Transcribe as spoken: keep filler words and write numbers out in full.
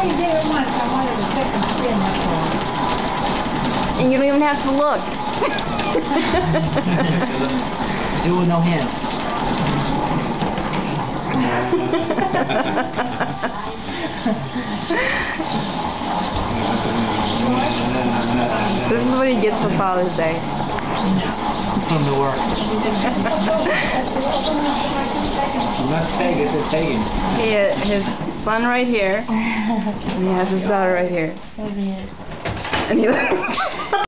only did it once. I wanted a second spin, that's all. And you don't even have to look. Do it with no hands. This is what he gets for Father's Day. From the work. Unless Peg is a pagan. He has his son right here, and he has his daughter right here. And he